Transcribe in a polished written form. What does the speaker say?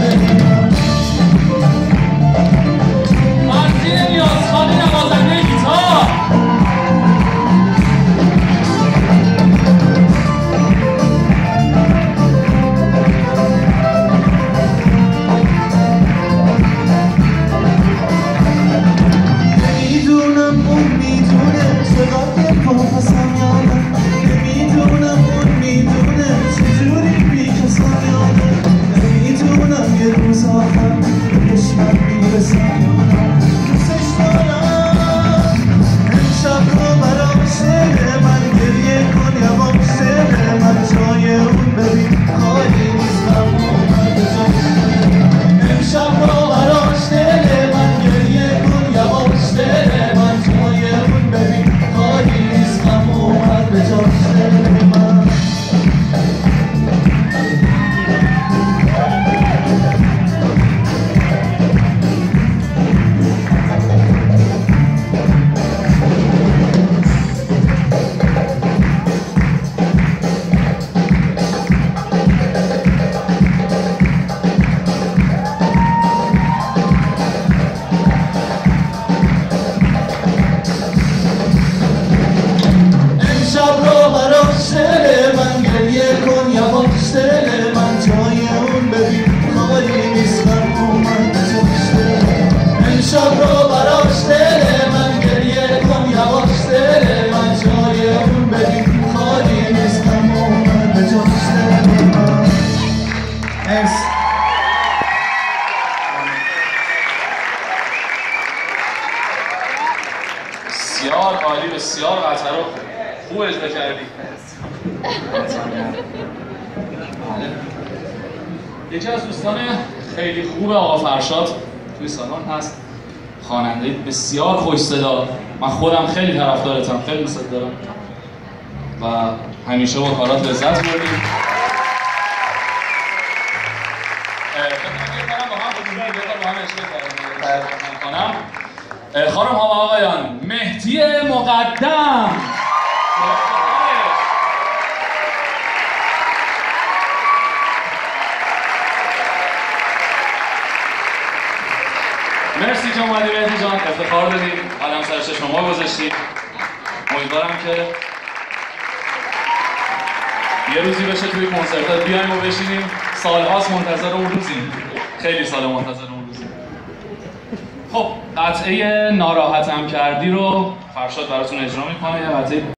بسیار عالی، بسیار قطعه رو خوب اجرا کردی. یکی از دوستان خیلی خوب آقا فرشاد توی سالن هست، خواننده بسیار خوش صدا. من خودم خیلی طرفدارتم، خیلی دوست دارم و همیشه با کارات لذت بردیم. خانم ها و آقایان، مهدی مقدم. مرسی که اومدی مهدی جان، افتخار دادیم، قلم سر شما گذاشتی. امیدوارم که یه روزی بشه توی کنسرتات بیایم و بشینیم. سالهاست منتظر اون روزیم، خیلی سال منتظر اون روزیم. خب قطعه ناراحتم کردی رو فرشاد براتون اجرا میکنه.